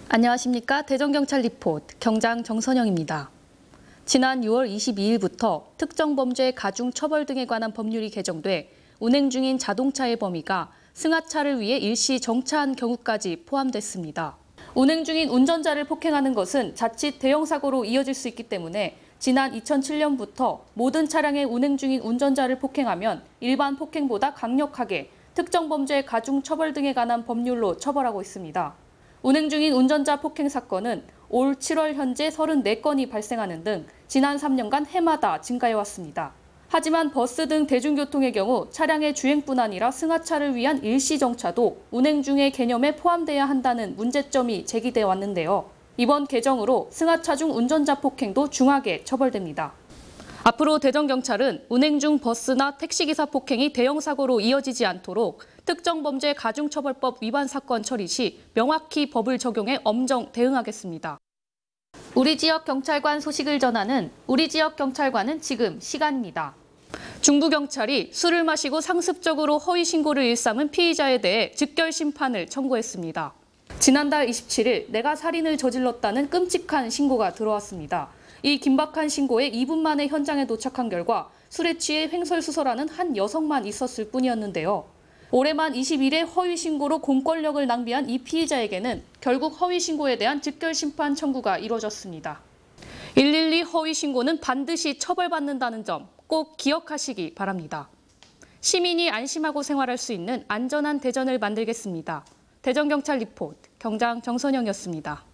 안녕하십니까. 대전경찰 리포트 경장 정선영입니다. 지난 6월 22일부터 특정범죄 가중처벌 등에 관한 법률이 개정돼 운행 중인 자동차의 범위가 승하차를 위해 일시 정차한 경우까지 포함됐습니다. 운행 중인 운전자를 폭행하는 것은 자칫 대형 사고로 이어질 수 있기 때문에 지난 2007년부터 모든 차량의 운행 중인 운전자를 폭행하면 일반 폭행보다 강력하게 특정범죄 가중처벌 등에 관한 법률로 처벌하고 있습니다. 운행 중인 운전자 폭행 사건은 올 7월 현재 34건이 발생하는 등 지난 3년간 해마다 증가해왔습니다. 하지만 버스 등 대중교통의 경우 차량의 주행뿐 아니라 승하차를 위한 일시정차도 운행 중의 개념에 포함돼야 한다는 문제점이 제기돼 왔는데요. 이번 개정으로 승하차 중 운전자 폭행도 중하게 처벌됩니다. 앞으로 대전경찰은 운행 중 버스나 택시기사 폭행이 대형 사고로 이어지지 않도록 특정범죄 가중처벌법 위반 사건 처리 시 명확히 법을 적용해 엄정 대응하겠습니다. 우리 지역 경찰관 소식을 전하는 우리 지역 경찰관은 지금 시간입니다. 중부경찰이 술을 마시고 상습적으로 허위 신고를 일삼은 피의자에 대해 즉결 심판을 청구했습니다. 지난달 27일 내가 살인을 저질렀다는 끔찍한 신고가 들어왔습니다. 이 긴박한 신고에 2분 만에 현장에 도착한 결과 술에 취해 횡설수설하는 한 여성만 있었을 뿐이었는데요. 올해만 21회 허위 신고로 공권력을 낭비한 이 피의자에게는 결국 허위 신고에 대한 즉결 심판 청구가 이루어졌습니다. 112 허위 신고는 반드시 처벌받는다는 점 꼭 기억하시기 바랍니다. 시민이 안심하고 생활할 수 있는 안전한 대전을 만들겠습니다. 대전경찰 리포트 경장 정선영이었습니다.